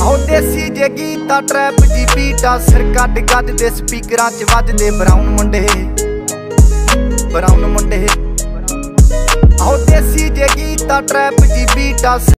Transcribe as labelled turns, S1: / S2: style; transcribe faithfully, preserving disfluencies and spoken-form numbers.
S1: आओ देसी जे गीता ट्रैप जी बीटा सिर कट गद दे स्पीकरां च वजदे ब्राउन मुंडे ब्राउन मुंडे आओ देसी जे गीता ट्रैप जी बीटा।